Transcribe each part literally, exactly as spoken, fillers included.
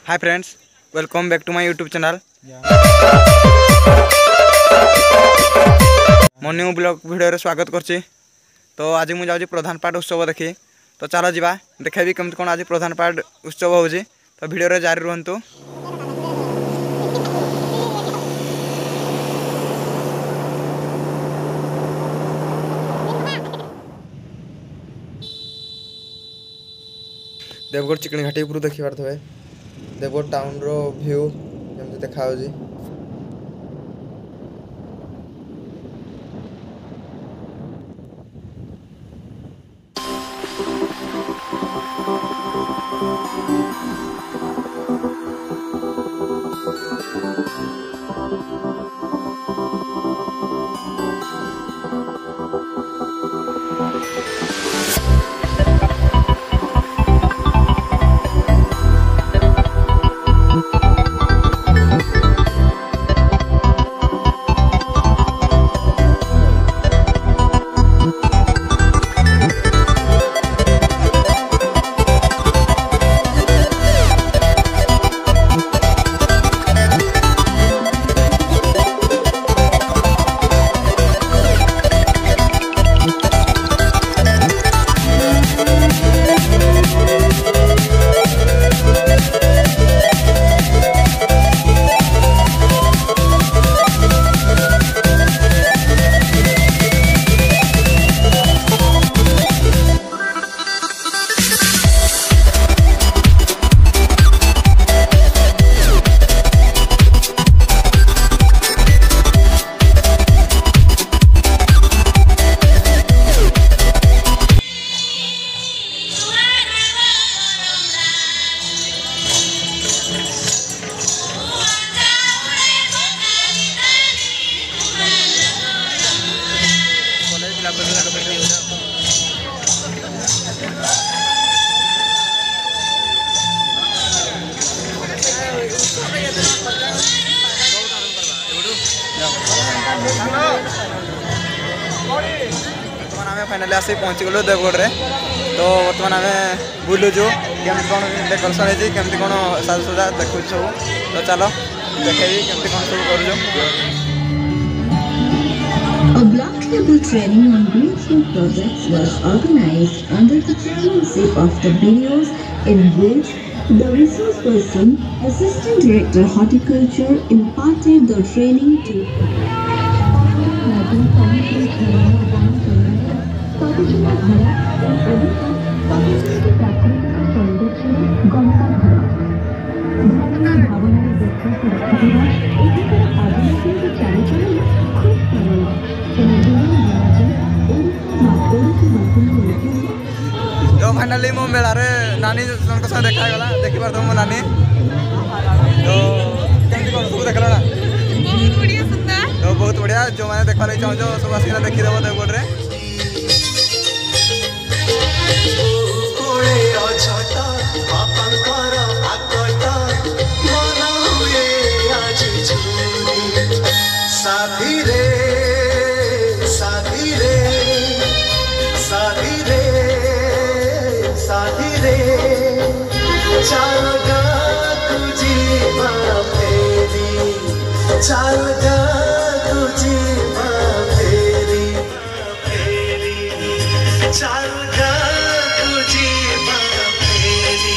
Hi friends, welcome back to my YouTube channel. Morning blog video स्वागत करछि। तो आज मुझे जाऊँ प्रधान पाठ उत्सव देखी। तो चलो जीवा देखेबी केमती कौन आज प्रधान पाठ उत्सव होजी। तो वीडियो जारी रुहंतु। देवगढ़ चिकनी घाटी उपरू देखी पारे। देवगढ़ टाउन रो व्यू जमी देखा। बर्तमान आम फाइनाली आसिक पहुँची गलु देवगढ़ रे। तो बर्तमान आम बुलुचु केमती कौन डेकोरेसन है केमती कौन साजसजा देखु सब। तो चलो देखेबी केमती कौन सब करूँ। A block level training on greenfield projects was organized under the chairmanship of the B D Os, in which the resource person, Assistant Director Horticulture, imparted the training to तो फाइनाली मो मेला रे नानी जनक साथ देखा गला। देखि पार मो नानी। तो केमती कोन सब देखला ना? बहुत बढ़िया सुंदर। तो बहुत बढ़िया जो माने देखा ले चाहो जो सब आसिना देखि देबो देवगढ़ रे। कोळे अछटा बापंकर आकटा मना हुए आज झूरी साथी रे साथी रे साथी रे साथी रे चल गा तुझी मां फेरी चल गा तुझी मां फेरी फेरी चल गा तुझी मां फेरी।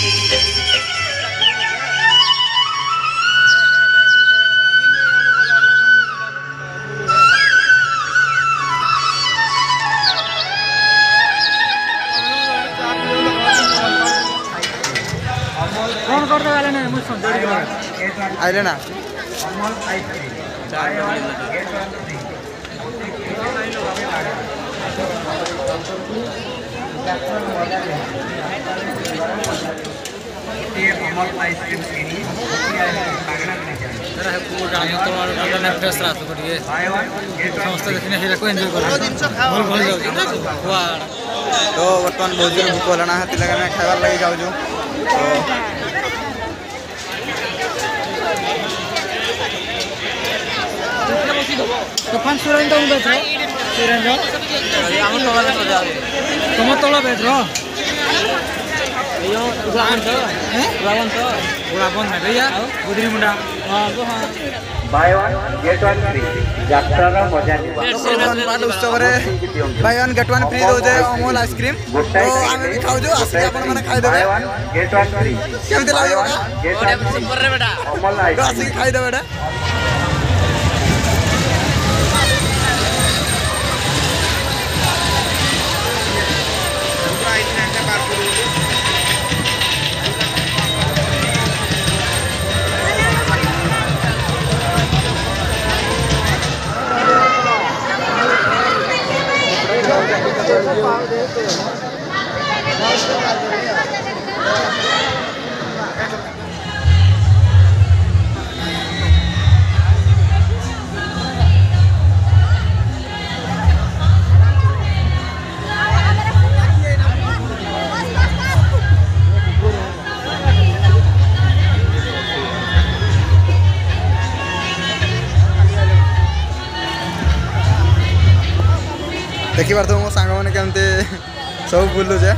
कौन करते वाले ने मुझे जोड़ी आइले ना अमल आइसक्रीम किनी बागना में जाए जरा है पूरा गाना तो वाला ने फ्रेश रात को ये समस्त देखने हेरा को एंजॉय कर बोल बोल जाओ वाह। तो बर्तमान बहुत जोर भूख होलाना है तिलगा में खाइबार लगी जाऊ जो। तो पांच सुरेंद्र उन बैठ रहो सुरेंद्र हम तोला बैठ रहो तुम तोला बैठ रहो यो उड़ावन तो उड़ावन तो उड़ावन ना भैया गुदरी मुंडा हां वो हां buy one get one free यात्रा रा मजा निबा पाठ उत्सव रे buy one get one free दो जे अमूल आइसक्रीम तो आमे भी खाऊ जो आसी आपण माने खाइ देबे buy one get one free केमते लागो बेटा गेट वन सुपर रे बेटा अमूल तो आइसक्रीम आसी खाइ दे बेटा देखी पार मो सांग मैंने केमती सब बुलुचे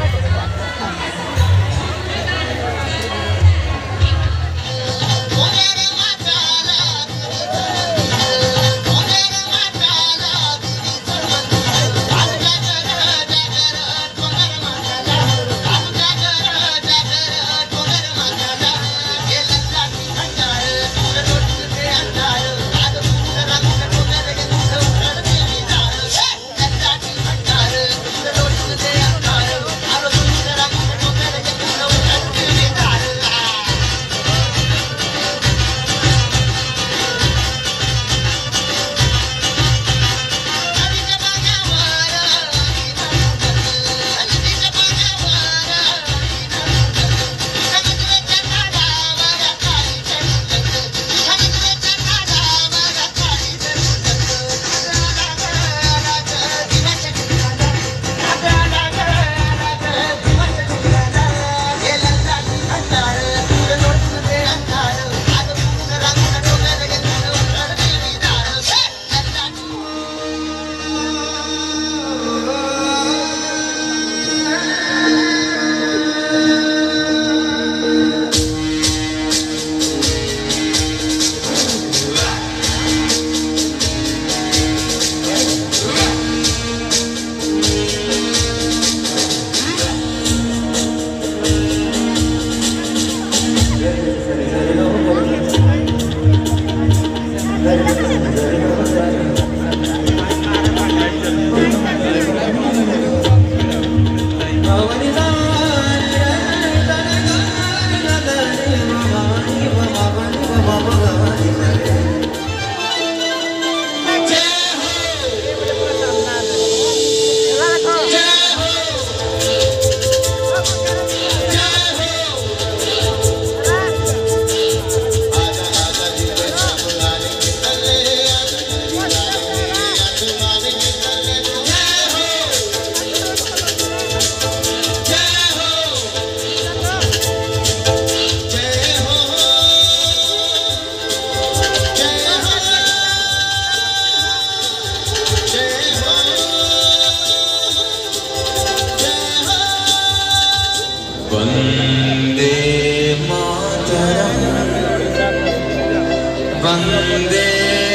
वंदे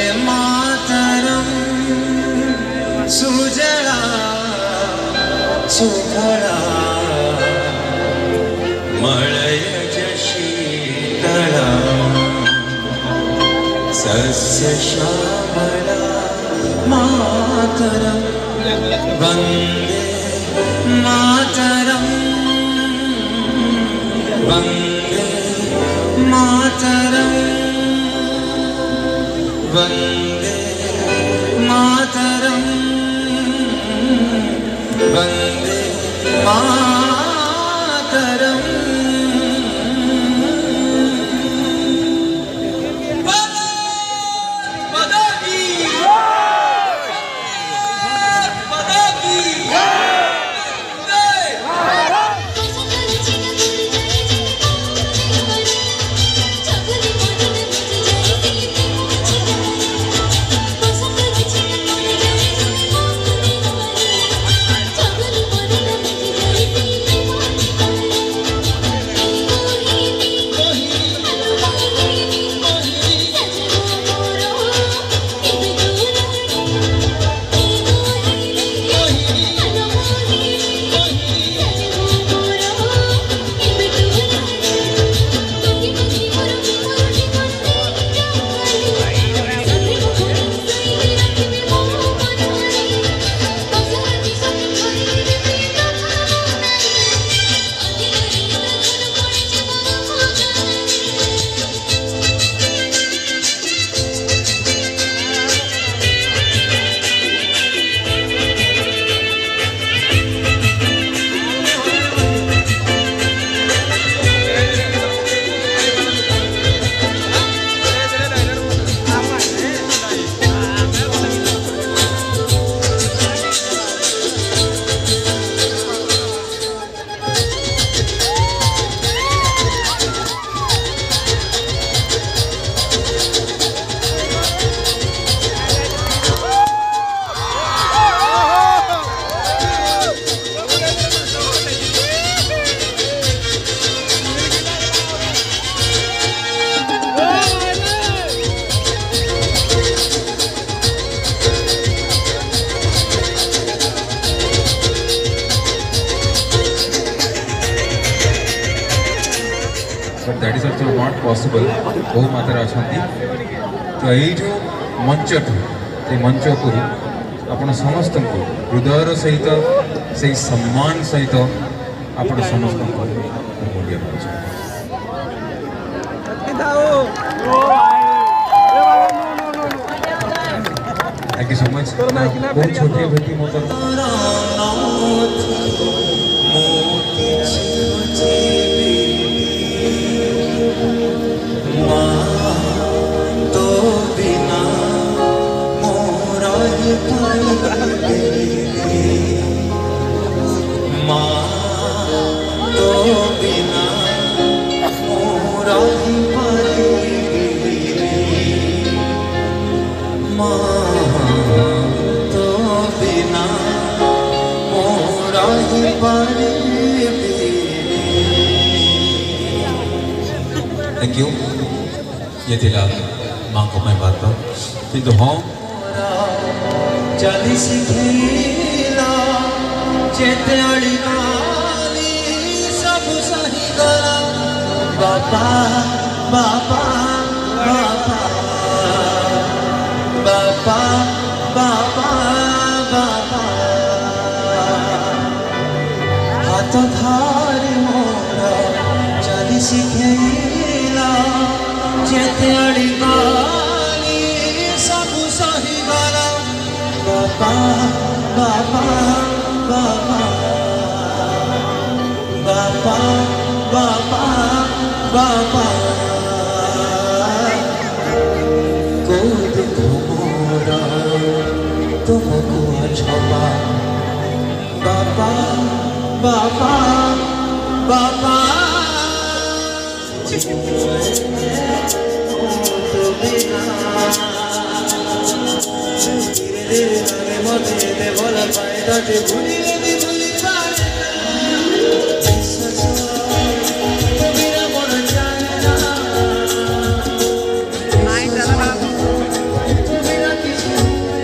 मातरम सुजला सुफला मलयज शीतला सस्य श्यामला मातरम वंदे मातरम वंदे मातरम वंदे मातरम वंदे मातरम that is also not possible बहु मात्रा अच्छा तो यू मंच से मंच को आपण समस्त को हृदयर सहित से सम्मान सहित आपण समस्त को मूल्य थैंक यू सो मच। बहुत छोटी बेटी मोटर थैंक यू। ये थिला माँ को मैं बात किंतु हाँ चली शिखेला चेते अड़ी गाली सब सही करा बापा बापा बापा बापा बापा बापा हाथ धारी मोरा चली शिखेला चेते अड़ी गाली सब सही करा बापा बापा बापा बापा बापा बापा को देखो मोरा तुमको छपा बापा बापा बापा तो बिना मते दे भला पाएदा ते भूली रे भूली पाए तो मेरा मन जाने ना आई चला तो मेरा किसी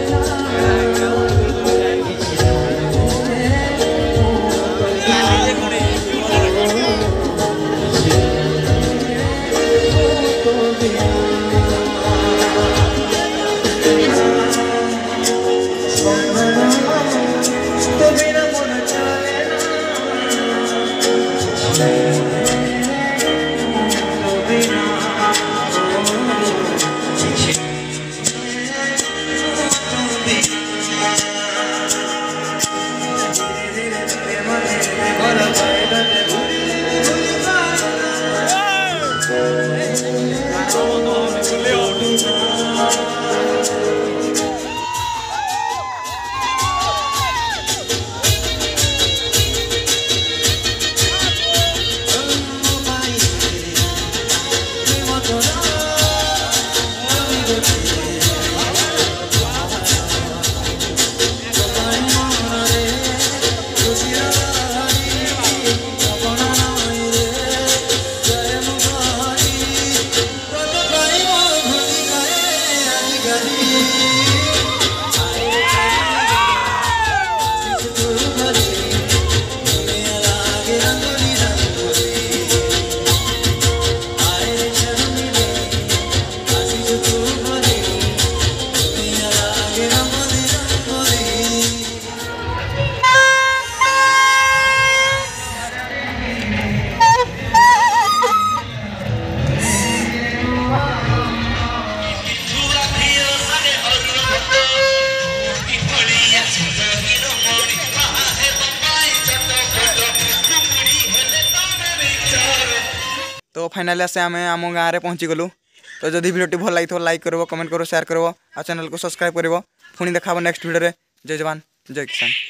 तो फाइनाली आसे आम आम गाँव में पहुँची गलु। तो जदि वीडियो भल लगी लाइक करो, कमेंट करो, शेयर करो, और चैनल को सब्सक्राइब करो। पुणी देखा नेक्स्ट वीडियो रे। जय जवान जय किसान।